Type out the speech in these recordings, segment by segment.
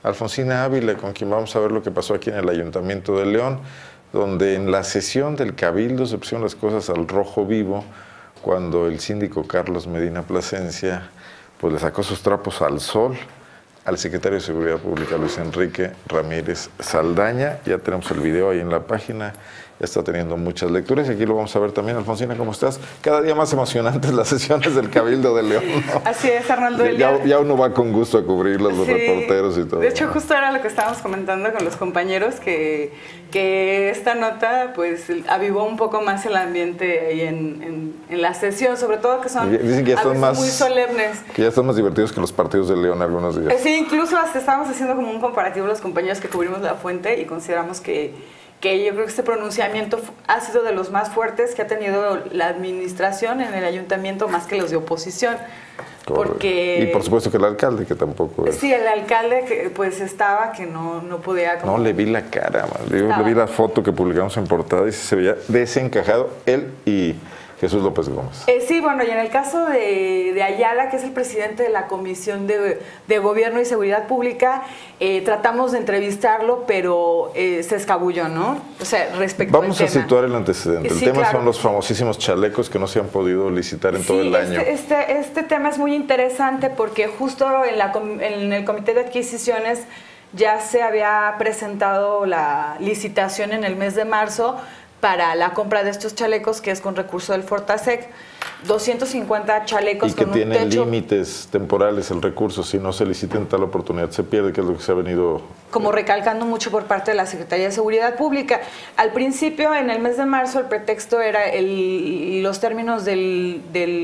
Alfonsina Ávila, con quien vamos a ver lo que pasó aquí en el Ayuntamiento de León, donde en la sesión del Cabildo se pusieron las cosas al rojo vivo cuando el síndico Carlos Medina Plasencia pues le sacó sus trapos al sol al secretario de Seguridad Pública, Luis Enrique Ramírez Saldaña. Ya tenemos el video ahí en la página, ya está teniendo muchas lecturas y aquí lo vamos a ver también. Alfonsina, ¿cómo estás? Cada día más emocionantes las sesiones del Cabildo de León, ¿no? Así es, Arnoldo. Ya uno va con gusto a cubrirlas, los reporteros y todo. De hecho, justo era lo que estábamos comentando con los compañeros, que esta nota pues avivó un poco más el ambiente ahí en la sesión, sobre todo que son dicen que ya están más, muy solemnes. Que ya están más divertidos que los partidos de León algunos días. Sí, incluso hasta estábamos haciendo como un comparativo los compañeros que cubrimos La Fuente y consideramos que yo creo que este pronunciamiento ha sido de los más fuertes que ha tenido la administración en el ayuntamiento, más que los de oposición. Porque, y por supuesto que el alcalde, que tampoco es. Sí, el alcalde que pues estaba, que no podía. No, le vi la cara, yo le vi la foto que publicamos en portada y se veía desencajado él y Jesús López Gómez. Sí, bueno, y en el caso de Ayala, que es el presidente de la Comisión de Gobierno y Seguridad Pública, tratamos de entrevistarlo, pero se escabulló, ¿no? O sea, respecto Vamos al a situar el antecedente. Sí, el tema claro. son los famosísimos chalecos que no se han podido licitar en todo el año. Este tema es muy interesante porque justo en el Comité de Adquisiciones ya se había presentado la licitación en el mes de marzo para la compra de estos chalecos, que es con recurso del Fortasec, 250 chalecos y que con tienen un techo. Límites temporales el recurso, si no se licita en tal oportunidad se pierde, que es lo que se ha venido como recalcando mucho por parte de la Secretaría de Seguridad Pública. Al principio, en el mes de marzo, el pretexto era los términos del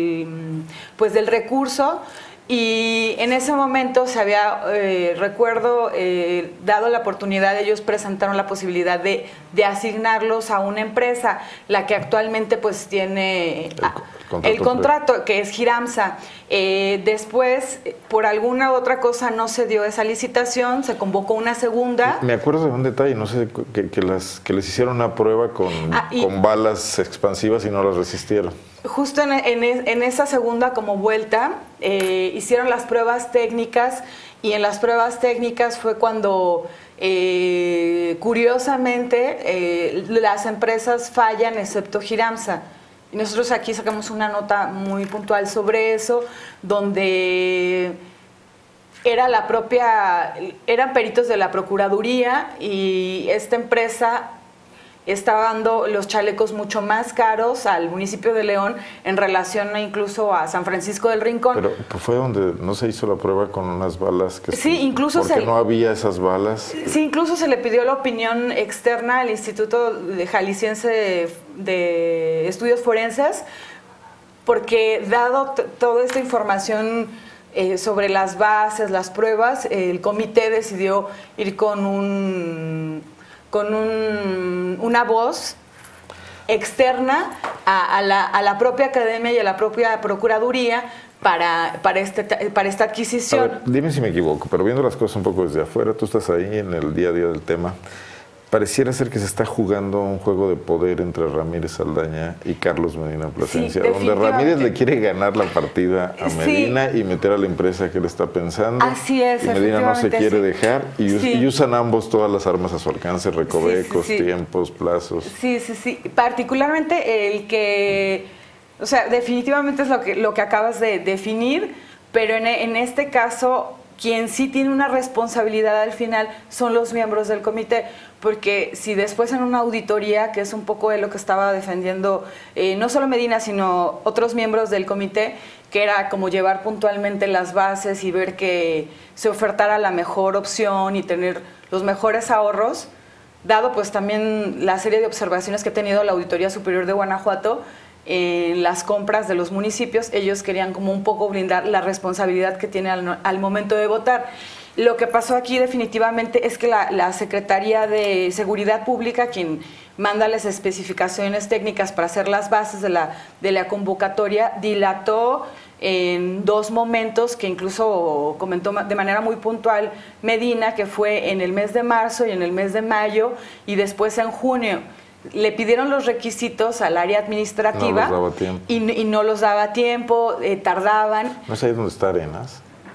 recurso. Y en ese momento se había, recuerdo, dado la oportunidad, ellos presentaron la posibilidad de asignarlos a una empresa, la que actualmente pues tiene el contrato, que es Giramsa. Después, por alguna otra cosa, no se dio esa licitación, se convocó una segunda. Me acuerdo de un detalle, no sé, que les hicieron una prueba con balas expansivas y no las resistieron. Justo en esa segunda como vuelta hicieron las pruebas técnicas y en las pruebas técnicas fue cuando curiosamente las empresas fallan excepto Giramsa. Y nosotros aquí sacamos una nota muy puntual sobre eso, donde eran peritos de la Procuraduría y esta empresa estaba dando los chalecos mucho más caros al municipio de León en relación incluso a San Francisco del Rincón. Pero fue donde no se hizo la prueba con unas balas que incluso porque no había esas balas. Sí, incluso se le pidió la opinión externa al Instituto Jalisciense de Estudios Forenses, porque dado toda esta información sobre las bases, las pruebas, el comité decidió ir con una voz externa a la propia academia y a la propia procuraduría para esta adquisición. A ver, dime si me equivoco, pero viendo las cosas un poco desde afuera, tú estás ahí en el día a día del tema. Pareciera ser que se está jugando un juego de poder entre Ramírez Saldaña y Carlos Medina Plasencia, donde Ramírez le quiere ganar la partida a Medina y meter a la empresa que él está pensando. Así es, y Medina no se quiere dejar y usan ambos todas las armas a su alcance, recovecos, tiempos, plazos. Sí. Particularmente el que, o sea, definitivamente es lo que acabas de definir, pero en este caso quien sí tiene una responsabilidad al final son los miembros del comité, porque si después en una auditoría, que es un poco de lo que estaba defendiendo no solo Medina, sino otros miembros del comité, que era como llevar puntualmente las bases y ver que se ofertara la mejor opción y tener los mejores ahorros, dado pues también la serie de observaciones que ha tenido la Auditoría Superior de Guanajuato, las compras de los municipios, ellos querían como un poco blindar la responsabilidad que tiene al momento de votar. Lo que pasó aquí definitivamente es que la Secretaría de Seguridad Pública, quien manda las especificaciones técnicas para hacer las bases de la convocatoria, dilató en dos momentos que incluso comentó de manera muy puntual Medina, que fue en el mes de marzo y en el mes de mayo y después en junio. Le pidieron los requisitos al área administrativa no los daba tiempo. y no los daba tiempo, tardaban. ¿No es ahí donde está Arenas?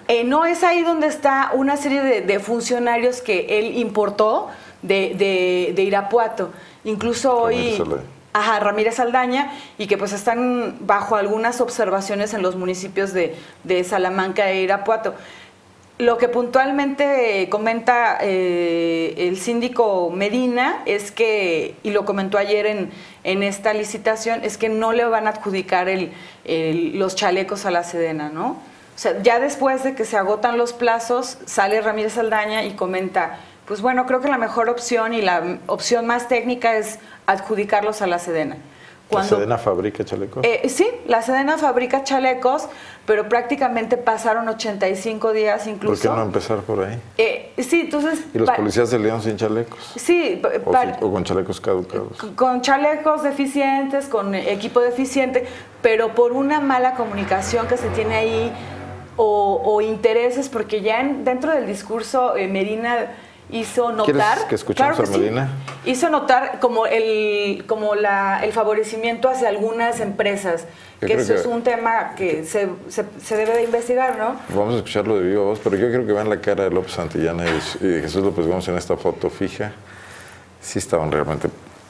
No es ahí donde está una serie de funcionarios que él importó de Irapuato. Incluso hoy... Ajá, Ramírez Saldaña, y que pues están bajo algunas observaciones en los municipios de Salamanca e Irapuato. Lo que puntualmente comenta el síndico Medina es que, y lo comentó ayer en esta licitación, es que no le van a adjudicar los chalecos a la Sedena, ¿no? O sea, ya después de que se agotan los plazos, sale Ramírez Saldaña y comenta, pues bueno, creo que la mejor opción y la opción más técnica es adjudicarlos a la Sedena. ¿La Sedena fabrica chalecos? Sí, la Sedena fabrica chalecos, pero prácticamente pasaron 85 días incluso. ¿Por qué no empezar por ahí? Sí, entonces... ¿Y los policías de León sin chalecos? Sí. ¿O con chalecos caducados? Con chalecos deficientes, con equipo deficiente, pero por una mala comunicación que se tiene ahí o intereses, el porque ya dentro del discurso Medina hizo notar... ¿Quieres que escuchemos a Medina? Sí, hizo notar como el favorecimiento hacia algunas empresas, que eso es un tema que se debe de investigar, ¿no? Vamos a escucharlo de viva voz, pero yo quiero que vean la cara de López Santillana y de Jesús López Gómez en esta foto fija. Sí estaban realmente,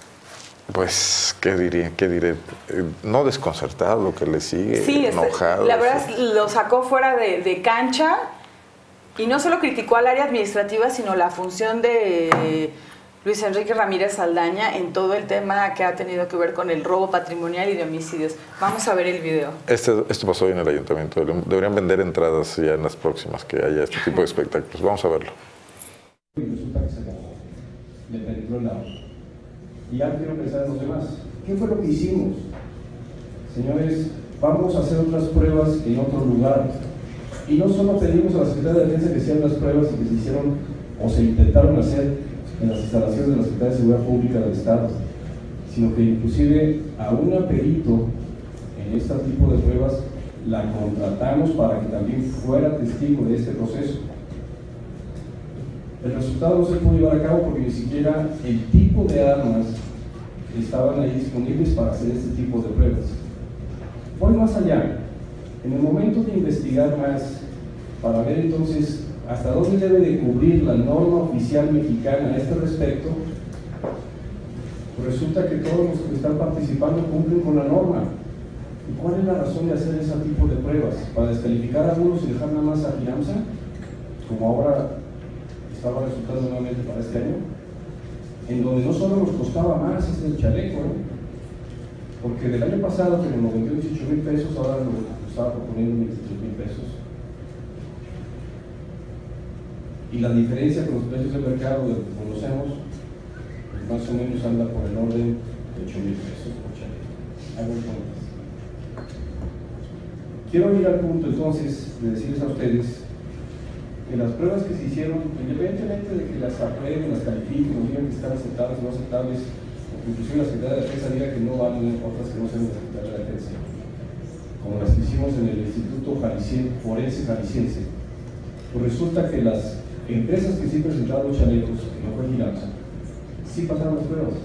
pues, ¿qué diré? No desconcertado lo que le sigue, sí, enojado. La verdad lo sacó fuera de cancha y no solo criticó al área administrativa, sino la función de Luis Enrique Ramírez Saldaña en todo el tema que ha tenido que ver con el robo patrimonial y de homicidios. Vamos a ver el video. Esto pasó hoy en el Ayuntamiento. Deberían vender entradas ya en las próximas que haya este tipo de espectáculos. Vamos a verlo. Y resulta que se acabó. Le penetró el agua. Y ya quiero pensar en los demás. ¿Qué fue lo que hicimos? Señores, vamos a hacer otras pruebas en otro lugar. Y no solo pedimos a la Secretaría de Defensa que hicieran las pruebas y que se hicieron o se intentaron hacer en las instalaciones de la Secretaría de Seguridad Pública del Estado, sino que inclusive a una perito en este tipo de pruebas la contratamos para que también fuera testigo de este proceso. El resultado no se pudo llevar a cabo porque ni siquiera el tipo de armas estaban ahí disponibles para hacer este tipo de pruebas. Voy más allá. En el momento de investigar más, para ver entonces hasta dónde debe de cubrir la norma oficial mexicana a este respecto, pues resulta que todos los que están participando cumplen con la norma. ¿Y cuál es la razón de hacer ese tipo de pruebas? ¿Para descalificar a algunos y dejar nada más a fianza? Como ahora estaba resultando nuevamente para este año, en donde no solo nos costaba más este chaleco, porque del año pasado que nos vendió 18,000 pesos, ahora lo estaba proponiendo 23,000 pesos. Y la diferencia con los precios del mercado que conocemos, pues más o menos anda por el orden de 8,000 pesos por chaleco. Hagan cuentas. Quiero ir al punto entonces de decirles a ustedes que las pruebas que se hicieron, independientemente de que las aprueben, las califiquen, o digan que están aceptables o no aceptables, o que inclusive la Secretaría de Defensa diga que no valen, otras que no sean de la Secretaría de Defensa, como las que hicimos en el Instituto Forense Jalisciense, pues resulta que las empresas que sí presentaron los chalecos, que no fue Giranza, sí pasaron las pruebas.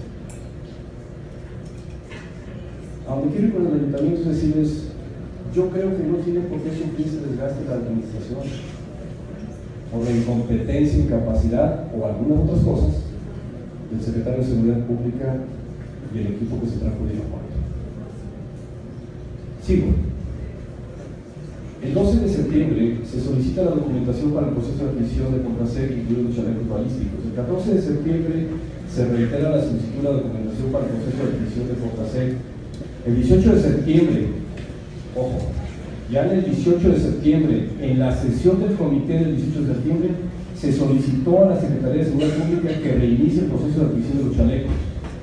A donde quiero ir con el ayuntamiento es decirles, yo creo que no tiene por qué sufrir ese desgaste de la administración, por la incompetencia, incapacidad o algunas otras cosas del secretario de Seguridad Pública y el equipo que se trajo de Irapuato. Sigo. El 12 de septiembre se solicita la documentación para el proceso de adquisición de Contrasec, incluidos los chalecos balísticos. El 14 de septiembre se reitera la solicitud de la documentación para el proceso de adquisición de Contrasec. El 18 de septiembre, ojo, ya en el 18 de septiembre, en la sesión del comité del 18 de septiembre, se solicitó a la Secretaría de Seguridad Pública que reinicie el proceso de adquisición de los chalecos.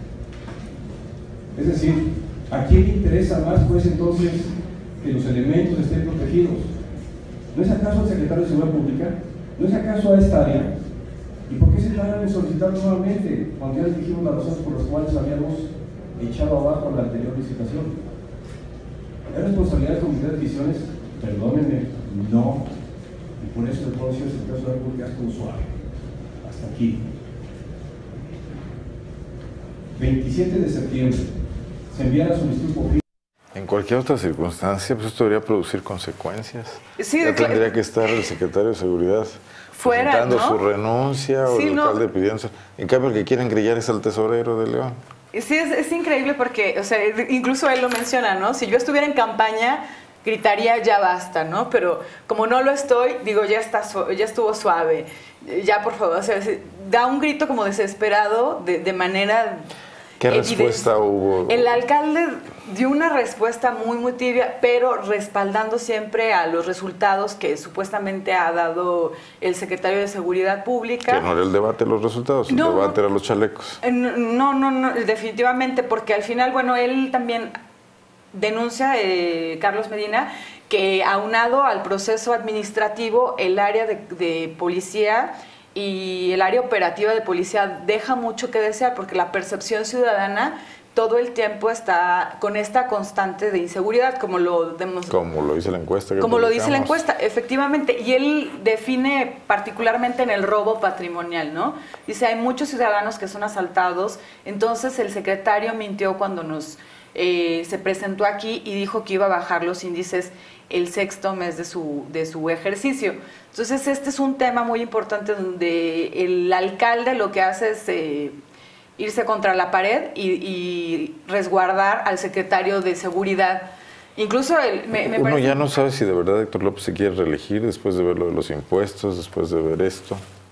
Es decir, ¿a quién le interesa más, pues, entonces, que los elementos estén protegidos? ¿No es acaso al Secretario de Seguridad Pública? ¿No es acaso a esta área? ¿Y por qué se tardan en solicitar nuevamente, cuando ya les dijimos las razones por las cuales habíamos echado abajo la anterior licitación? ¿Es responsabilidad del Comité de Adquisiciones? Perdónenme, no. Y por eso el puedo decir al Secretario de Seguridad Pública es como suave. Hasta aquí. 27 de septiembre se envía la solicitud por fin. En cualquier otra circunstancia, pues esto debería producir consecuencias. Sí, ya tendría que estar el secretario de Seguridad fuera, presentando ¿no? su renuncia, o Sí, el alcalde pidiendo. En cambio, el que quieren grillar es al tesorero de León. Sí, es increíble porque, o sea, incluso él lo menciona, ¿no? Si yo estuviera en campaña, gritaría ya basta, ¿no? Pero como no lo estoy, digo, ya estuvo suave, ya por favor, o sea, da un grito como desesperado de manera... ¿Qué respuesta hubo? El alcalde dio una respuesta muy tibia, pero respaldando siempre a los resultados que supuestamente ha dado el secretario de Seguridad Pública. Que no era el debate los resultados, el debate era los chalecos. No, definitivamente, porque al final, bueno, él también denuncia, Carlos Medina, que aunado al proceso administrativo, el área de policía y el área operativa de policía deja mucho que desear, porque la percepción ciudadana todo el tiempo está con esta constante de inseguridad, como lo dice la encuesta. Como lo dice la encuesta, efectivamente. Y él define particularmente en el robo patrimonial, ¿no? Dice, hay muchos ciudadanos que son asaltados, entonces el secretario mintió cuando se presentó aquí y dijo que iba a bajar los índices el 6º mes de su ejercicio. Entonces este es un tema muy importante donde el alcalde lo que hace es irse contra la pared y resguardar al secretario de Seguridad. Incluso me parece... ya no sabe si de verdad Héctor López se quiere reelegir después de ver lo de los impuestos, después de ver esto,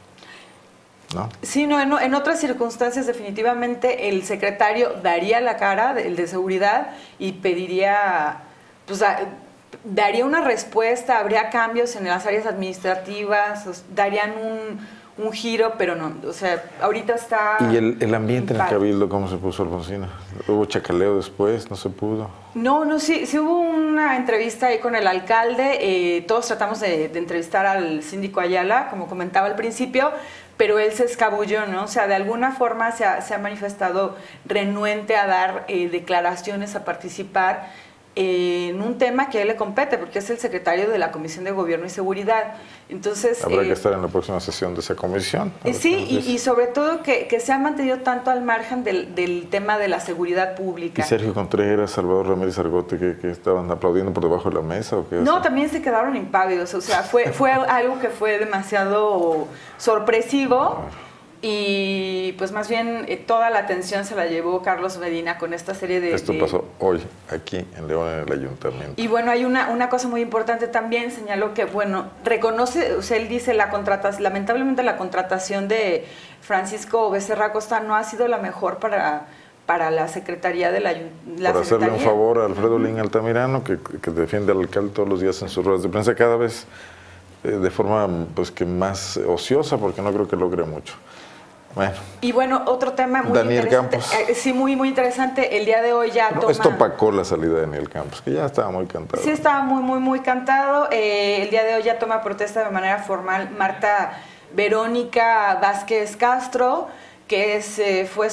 ¿no? Sí, no, en otras circunstancias definitivamente el secretario daría la cara, el de Seguridad, y pediría, pues, daría una respuesta, habría cambios en las áreas administrativas, darían un giro, pero no, o sea, ahorita está... ¿Y el ambiente en el Cabildo cómo se puso, Alfonsina? ¿Hubo chacaleo después? ¿No se pudo? No, sí hubo una entrevista ahí con el alcalde, todos tratamos de entrevistar al síndico Ayala, como comentaba al principio, pero él se escabulló, ¿no? O sea, de alguna forma se ha manifestado renuente a dar declaraciones, a participar en un tema que a él le compete, porque es el secretario de la Comisión de Gobierno y Seguridad. Entonces, habrá que estar en la próxima sesión de esa comisión. Sí, y sobre todo que se ha mantenido tanto al margen del tema de la seguridad pública. ¿Y Sergio Contreras, Salvador Ramírez Argote, que estaban aplaudiendo por debajo de la mesa? ¿O qué? No, también se quedaron impávidos, o sea, fue algo que fue demasiado sorpresivo. Y pues más bien toda la atención se la llevó Carlos Medina con esta serie de... Esto pasó hoy aquí en León, en el ayuntamiento. Y bueno, hay una cosa muy importante también, señaló que, bueno, reconoce, o sea, él dice, lamentablemente la contratación de Francisco Becerra Costa no ha sido la mejor para la Secretaría de la Para hacerle un favor a Alfredo Lin Altamirano, que defiende al alcalde todos los días en sus ruedas de prensa, cada vez de forma pues que más ociosa, porque no creo que logre mucho. Bueno. Y bueno, otro tema muy Daniel interesante. Campos. Sí, muy interesante. El día de hoy ya toma... Esto opacó la salida de Daniel Campos, que ya estaba muy cantado. Sí, estaba muy cantado. El día de hoy ya toma protesta de manera formal Marta Verónica Vázquez Castro, que fue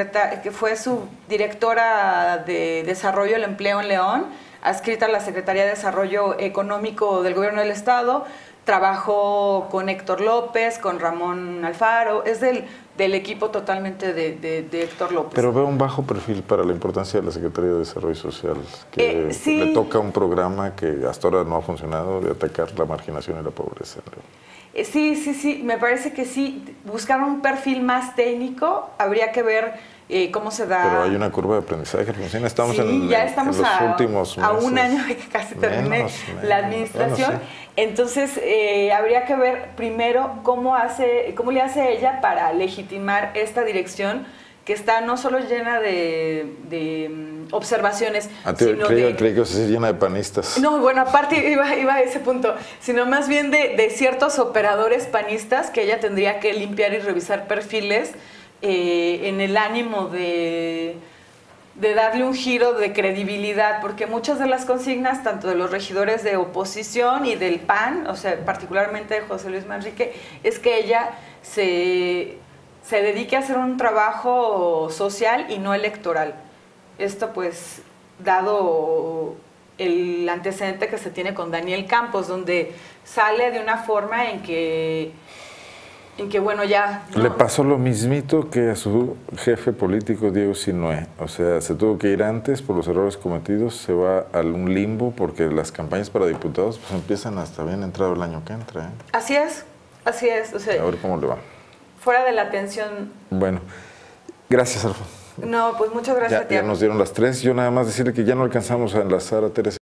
subdirectora de Desarrollo del Empleo en León, adscrita a la Secretaría de Desarrollo Económico del Gobierno del Estado. Trabajó con Héctor López, con Ramón Alfaro, es del equipo totalmente de Héctor López. Pero veo un bajo perfil para la importancia de la Secretaría de Desarrollo Social, que sí. le toca un programa que hasta ahora no ha funcionado, de atacar la marginación y la pobreza. Sí, me parece que sí. Buscar un perfil más técnico, habría que ver cómo se da... Pero hay una curva de aprendizaje, estamos ya estamos en los últimos meses. A un año de que casi termine la administración. Bueno, sí. Entonces, habría que ver primero cómo le hace ella para legitimar esta dirección que está no solo llena de observaciones, sino creí que se llena de panistas. No, bueno, aparte iba a ese punto, sino más bien de ciertos operadores panistas que ella tendría que limpiar y revisar perfiles en el ánimo de darle un giro de credibilidad, porque muchas de las consignas, tanto de los regidores de oposición y del PAN, o sea, particularmente de José Luis Manrique, es que ella se dedique a hacer un trabajo social y no electoral. Esto pues, dado el antecedente que se tiene con Daniel Campos, donde sale de una forma en que en que bueno, ya... ¿no? Le pasó lo mismito que a su jefe político, Diego Sinue. O sea, se tuvo que ir antes por los errores cometidos, se va a un limbo porque las campañas para diputados pues empiezan hasta bien entrado el año que entra. ¿eh? Así es, así es. O sea, a ver cómo le va. Fuera de la atención. Bueno, gracias, Alfonso. No, pues muchas gracias a ti. Ya nos dieron las 3. Yo nada más decirle que ya no alcanzamos a enlazar a Teresa.